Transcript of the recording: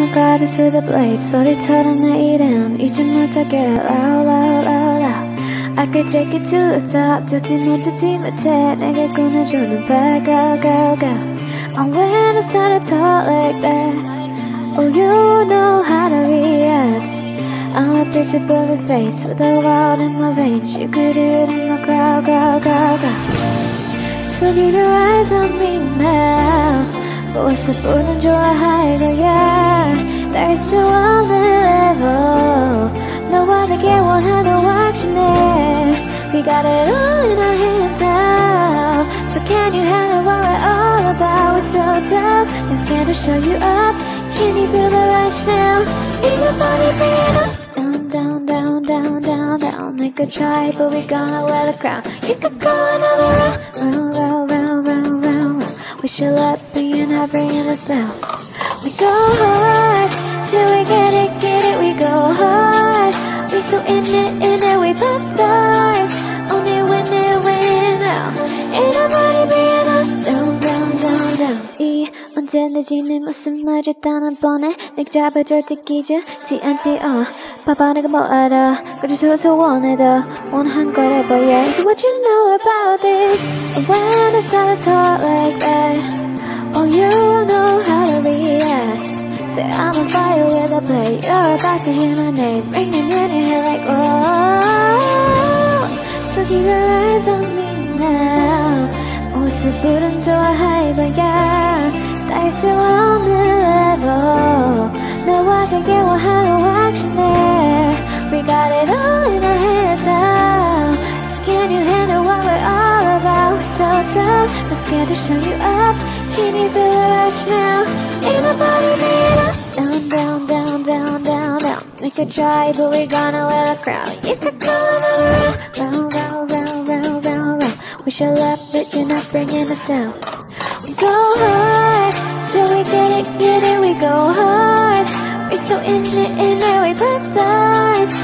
my goddess with a blade 소리처럼 내 이름 잊지 못하게 loud loud loud loud I could take it to the top 젖지 못하지 못해 내게 꺼내주는 발 go go go And when I start to talk like that Oh you know how to react I'm a picture perfect face with a wild in my veins You could hear it in my crowd go go go So keep your eyes on me now 무엇을 보는 좋아할 거야 There's no other level 너와 내게 원하는 확신해 We got it all in our hands now So can you handle what we're all about We're so tough and scared to show you up Can you feel the rush now Ain't nobody bringing us down, down, down, down, down, down They could try but we gonna wear the crown You could go another round, round, round, round, round, round We should let bringing us down We go hard till we get it, we go hard We're so in it, we pop stars Only win now Ain't nobody bringing us down, down, down, down See, 언제든지 내 모습마저 떠나보내 내 잡아줄 때 끼지 TNT 봐봐 내가 뭐 알아 그래서 소원해도 원한 거래 boy yeah So what you know about this When I start to talk like that Oh you know how to react Say I'm on fire with a play You're about to hear my name Ringing in your head like oh So keep your eyes on me now 모습은 좋아해 봐야 닿을 수 없는 level 너와 되게 원하는 확신해 We got it all in our hands now So can you handle what we're all about We're so tough, not scared to show you up Can you feel the rush now Ain't nobody bringing us down, down, down, down, down, down We could try but we're gonna wear the crown You could go another round, round, round, round, round, round We should love but you're not bringing us down We go hard till we get it, we go hard We're so in it, we pop stars